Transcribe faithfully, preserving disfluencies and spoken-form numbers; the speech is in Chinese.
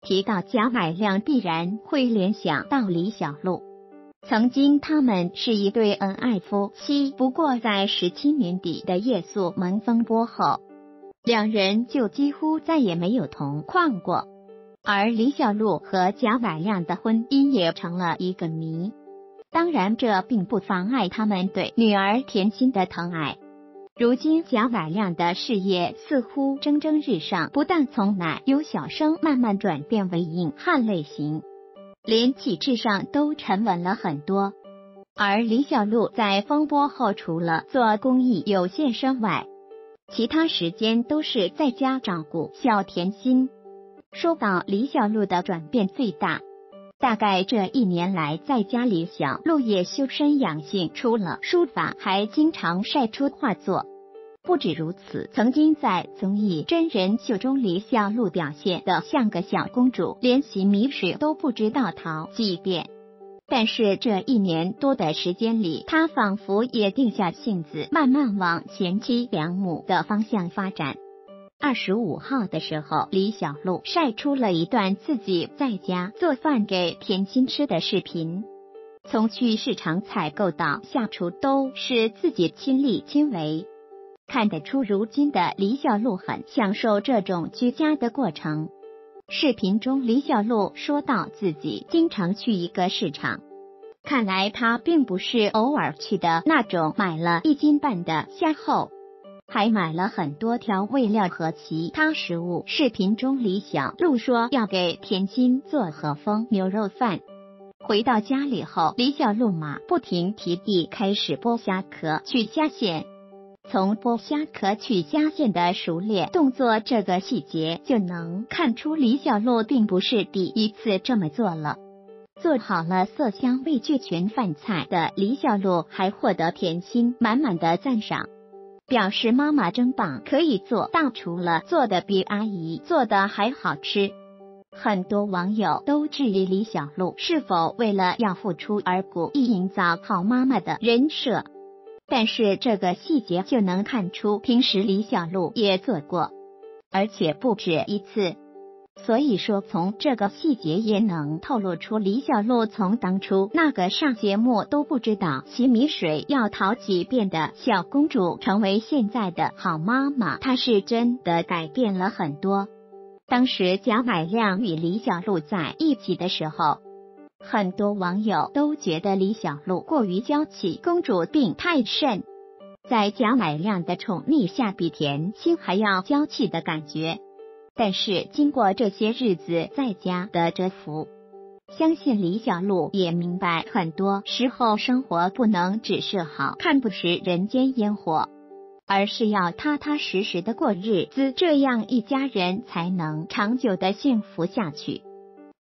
提到贾乃亮，必然会联想到李小璐。曾经他们是一对恩爱夫妻，不过在十七年底的夜宿门风波后，两人就几乎再也没有同框过。而李小璐和贾乃亮的婚姻也成了一个谜。当然，这并不妨碍他们对女儿甜心的疼爱。如今贾乃亮的事业似乎蒸蒸日上，不但从奶优小生慢慢转变为硬汉类型，连气质上都沉稳了很多。而李小璐在风波后，除了做公益有献身外，其他时间都是在家照顾小甜心。说到李小璐的转变最大，大概这一年来在家里，小璐也修身养性，除了书法，还经常晒出画作。不止如此，曾经在综艺真人秀中，李小璐表现得像个小公主，连洗米水都不知道淘几遍。但是这一年多的时间里，她仿佛也定下性子，慢慢往贤妻良母的方向发展。二十五号的时候，李小璐晒出了一段自己在家做饭给甜心吃的视频，从去市场采购到下厨都是自己亲力亲为，看得出如今的李小璐很享受这种居家的过程。视频中，李小璐说到自己经常去一个市场，看来她并不是偶尔去的那种，买了一斤半的虾后，还买了很多调味料和其他食物。视频中，李小璐说要给甜心做和风牛肉饭。回到家里后，李小璐马不停蹄地开始剥虾壳、去虾线。从剥虾壳、去虾线的熟练动作这个细节，就能看出李小璐并不是第一次这么做了。做好了色香味俱全饭菜的李小璐还获得甜心满满的赞赏，表示妈妈真棒，可以做大厨了，做的比阿姨做的还好吃。很多网友都质疑李小璐是否为了要付出而故意营造好妈妈的人设，但是这个细节就能看出，平时李小璐也做过，而且不止一次。所以说，从这个细节也能透露出李小璐从当初那个上节目都不知道洗米水要淘几遍的小公主，成为现在的好妈妈，她是真的改变了很多。当时贾乃亮与李小璐在一起的时候，很多网友都觉得李小璐过于娇气，公主病太甚，在贾乃亮的宠溺下，比甜心还要娇气的感觉。但是经过这些日子在家的蛰伏，相信李小璐也明白，很多时候生活不能只是好看不食人间烟火，而是要踏踏实实的过日子，这样一家人才能长久的幸福下去。